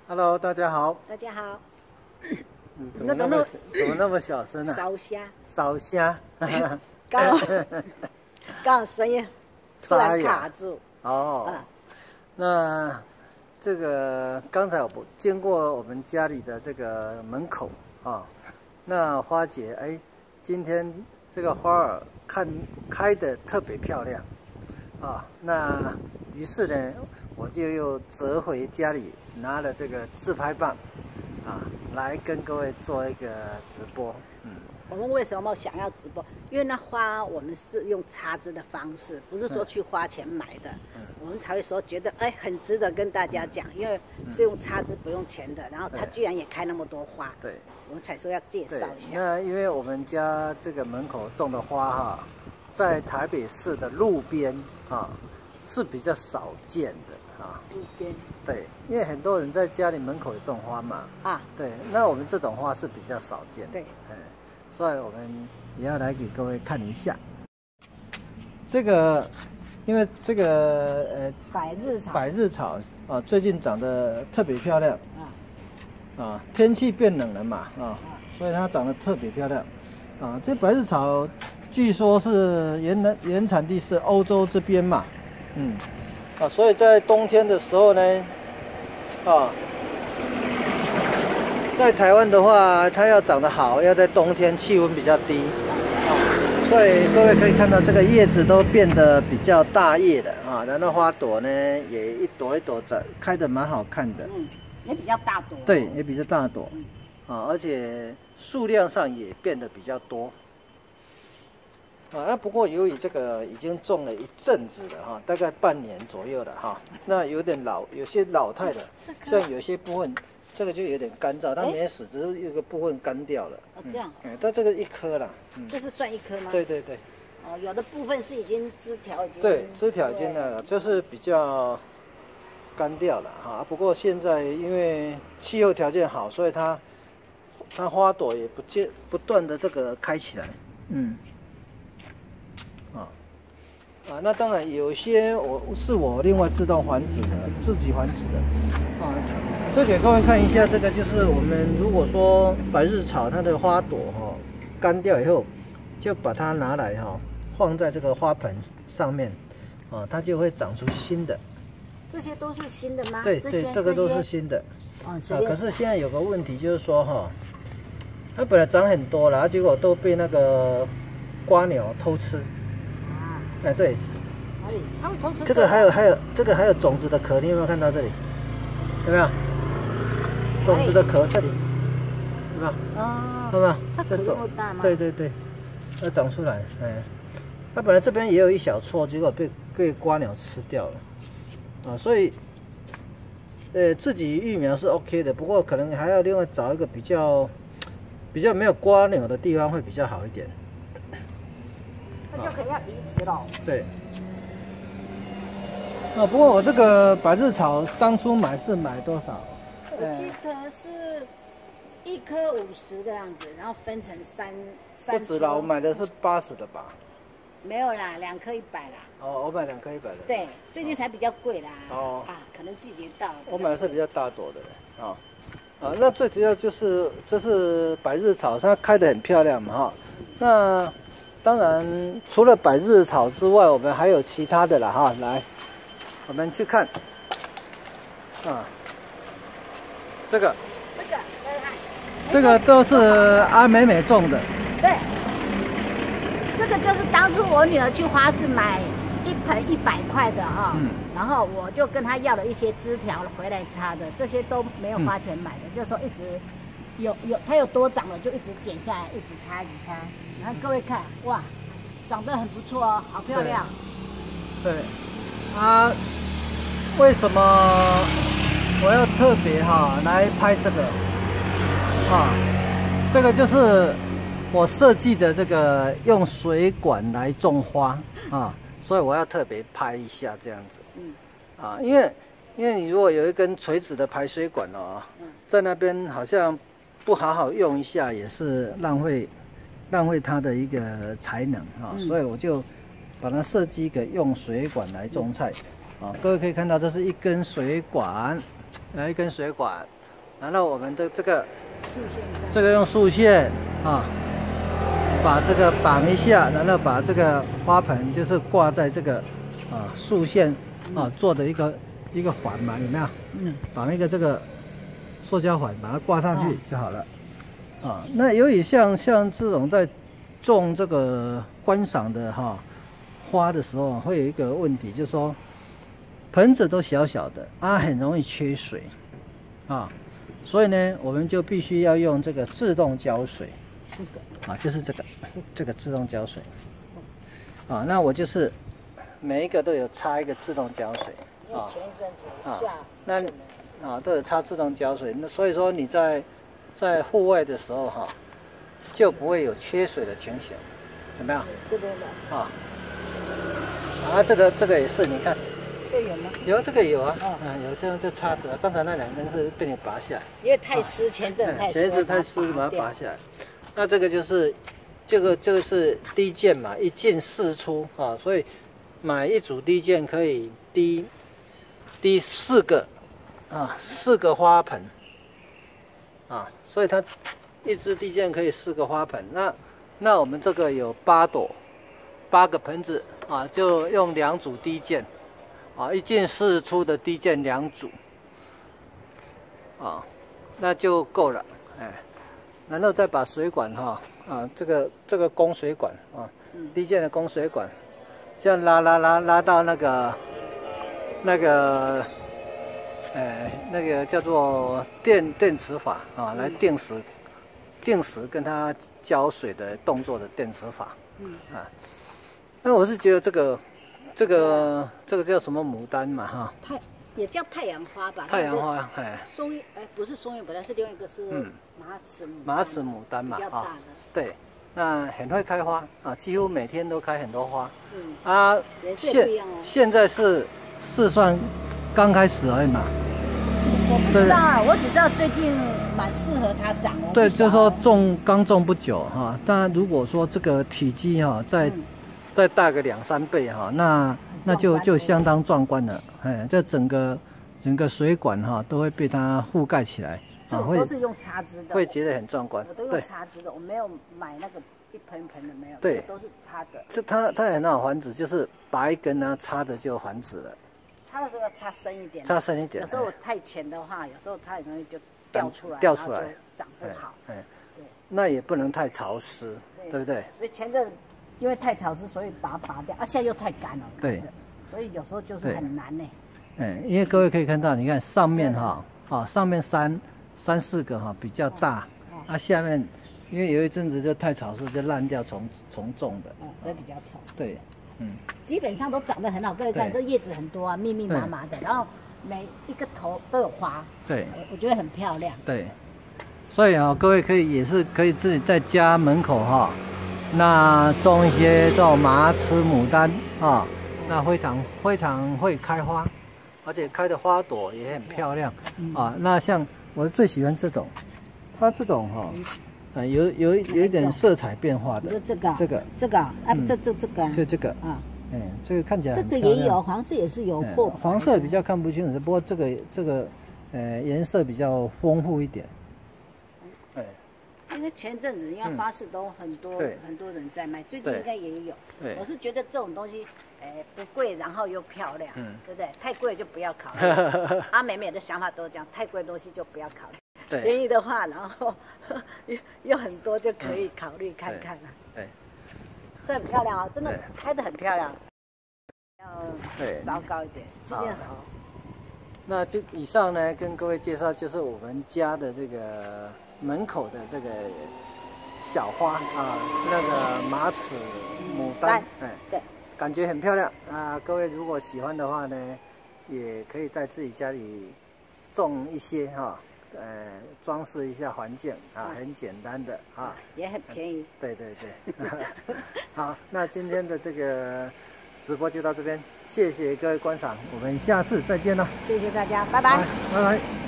Hello， 大家好。 大家好。 怎么那么小声啊？ 烧虾。 烧虾。 刚好声音突然卡住。 哦。那这个刚才我经过我们家里的这个门口啊，那花姐今天这个花儿开得特别漂亮啊，那于是呢，我就又折回家里拿了这个自拍棒啊，来跟各位做一个直播。 我们为什么想要直播？因为那花我们是用插枝的方式，不是说去花钱买的，我们才会说觉得很值得跟大家讲，因为是用插枝不用钱的，然后它居然也开那么多花，对，我们才说要介绍一下。 那因为我们家这个门口种的花哈，在台北市的路边啊是比较少见的啊。 路边。 对，因为很多人在家里门口有种花嘛。啊。对，那我们这种花是比较少见的。对。所以我们也要来给各位看一下。这个，因为这个百日草啊，最近长得特别漂亮。天气变冷了嘛所以它长得特别漂亮。这百日草据说是原产地是欧洲这边嘛，所以在冬天的时候呢，在台湾的话，它要长得好，要在冬天气温比较低，所以各位可以看到这个叶子都变得比较大叶的然后花朵呢也一朵一朵开得蛮好看的， 也比较大朵， 对，也比较大朵，而且数量上也变得比较多，那不过由于这个已经种了一阵子了大概半年左右了那有点老，有些老态了，像有些部分。这个就有点干燥，它没死，只是有个部分干掉了。这样。但这个一颗啦。 这是算一颗吗？ 对对对。 有的部分是已经枝条已经。 对，枝条已经那个，就是比较干掉了不过现在因为气候条件好，所以它花朵也不断的这个开起来。那当然有些我另外自动繁殖的，自己繁殖的这给各位看一下，这个就是我们如果说百日草它的花朵干掉以后，就把它拿来放在这个花盆上面它就会长出新的。 这些都是新的吗？ 对对，这个都是新的。可是现在有个问题就是说它本来长很多了，结果都被那个瓜鸟偷吃。对。 哪里？它会偷吃？ 这个还有种子的壳，你有没有看到这里？有没有？种子的壳这里，有没有？有没有？ 它壳这么大吗？ 对对对，它长出来，它本来这边也有一小撮，结果被瓜鸟吃掉了，所以，自己育苗是 OK 的，不过可能还要另外找一个比较没有瓜鸟的地方会比较好一点。 那就可以要移植了。对。 不过我这个百日草当初买多少？ 我记得是1颗50的样子，然后分成三不止啦，我买的是80的吧？ 没有啦，2颗100啦。 我买2颗100的。 对，最近才比较贵啦。可能季节到了。 我买的是比较大朵的那最主要就是这是百日草，它开得很漂亮嘛那当然除了百日草之外，我们还有其他的啦来，我们去看这个都是阿美美种的。 对，这个就是当初我女儿去花市买1盆100块的然后我就跟她要了一些枝条回来插的，这些都没有花钱买的，这时候一直它有多长了就一直剪下来，一直插。然后各位看，哇，长得很不错好漂亮。 对，为什么我要特别来拍这个这个就是我设计的这个用水管来种花所以我要特别拍一下这样子。因为你如果有一根垂直的排水管在那边好像不好好用一下，也是浪费它的一个才能所以我就把它设计一个用水管来种菜各位可以看到，这是一根水管，一根水管然后我们的这个竖线， 这个用竖线啊，把这个绑一下，然后把这个花盆就是挂在这个竖线啊做的一个环嘛，有没有？绑一个这个塑胶环，把它挂上去就好了。啊，那由于像这种在种这个观赏的花的时候，会有一个问题，就是说盆子都小小的很容易缺水啊，所以呢，我们就必须要用这个自动浇水。就是这个自动浇水。那我就是每一个都有插一个自动浇水。 因为前一阵子都有插自动浇水，那所以说你在户外的时候就不会有缺水的情形，有没有？ 这边的这个也是，你看， 这有吗？ 有这个有啊，有这样就插着，刚才那2根是被你拔下来， 因为太湿，前阵太湿， 前阵太湿把它拔下来。那这个就是这个是滴箭嘛，一进4出所以买一组滴箭可以滴4个4个花盆所以它一支滴箭可以4个花盆。那我们这个有8个盆子就用2组滴箭一进4出的滴箭2组那就够了然后再把水管这个供水管滴箭的供水管，这样拉到那个叫做电磁法来定时跟它浇水的动作的电磁法。那我是觉得这个叫什么牡丹嘛也叫太阳花吧？ 太阳花， 松叶不是松叶，本来是另外一个是马齿牡丹嘛对，那很会开花几乎每天都开很多花。 颜色不一样现在是算刚开始而已嘛。 我不知道我只知道最近蛮适合它长对，就是说刚种不久当然如果说这个体积再大个2、3倍那就相当壮观了。这整个水管都会被它覆盖起来。 我都是用插枝的， 会觉得很壮观。 我都用插枝的，我没有买那个一盆的，没有。 对， 都是插的。 它很好繁殖，就是拔一根插着就繁殖了。 插的时候要插深一点。 插深一点。 有时候太浅的话，有时候它很容易就掉出来，长不好。对。 那也不能太潮湿，对不对？ 所以前阵因为太潮湿，所以把它拔掉。现在又太干了。 对。 所以有时候就是很难呢。 因为各位可以看到，你看上面上面3、4个比较大，下面因为有一阵子就太潮湿，就烂掉重种的， 所以比较丑。 对， 基本上都长得很好，各位看，这叶子很多密密麻麻的，然后每一个头都有花， 对， 我觉得很漂亮。对， 所以各位也是可以自己在家门口那种一些这种马齿牡丹那非常会开花。而且开的花朵也很漂亮那像我最喜欢这种，它这种有一点色彩变化的。 这个这个这个看起来这个也有黄色，也是有破。 黄色比较看不清楚，不过这个颜色比较丰富一点。 因为前阵子因为花市都很多人在卖，最近应该也有。我是觉得这种东西，不贵，然后又漂亮，对不对？太贵就不要考虑。美美的想法都这样，太贵的东西就不要考虑。便宜的话，然后又很多就可以考虑看看了。对，所以很漂亮真的开得很漂亮。要糟糕一点，这件好。 那就以上呢，跟各位介绍就是我们家的这个门口的这个小花那个马齿牡丹，对，感觉很漂亮各位如果喜欢的话呢，也可以在自己家里种一些装饰一下环境很简单的也很便宜。 对。好，那今天的这个直播就到这边，谢谢各位观赏，我们下次再见了。 谢谢大家，拜拜。 拜拜。